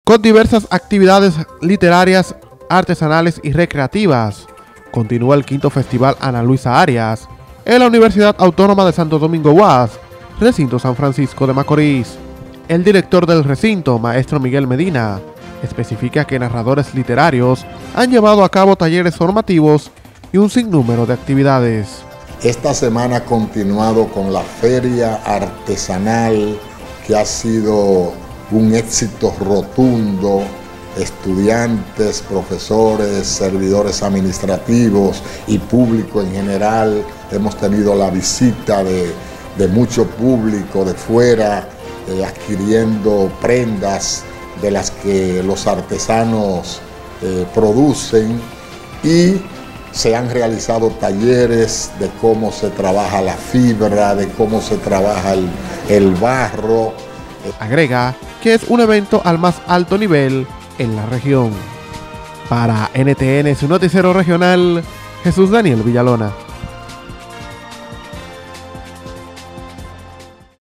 Con diversas actividades literarias, artesanales y recreativas, continúa el quinto Festival Ana Luisa Arias en la Universidad Autónoma de Santo Domingo UAS, recinto San Francisco de Macorís. El director del recinto, maestro Miguel Medina, especifica que narradores literarios han llevado a cabo talleres formativos y un sinnúmero de actividades. Esta semana ha continuado con la feria artesanal, que ha sido un éxito rotundo. Estudiantes, profesores, servidores administrativos y público en general. Hemos tenido la visita de mucho público de fuera, adquiriendo prendas de las que los artesanos producen, y se han realizado talleres de cómo se trabaja la fibra, de cómo se trabaja el barro. Agrega que es un evento al más alto nivel en la región. Para NTN, su noticiero regional, Jesús Daniel Villalona.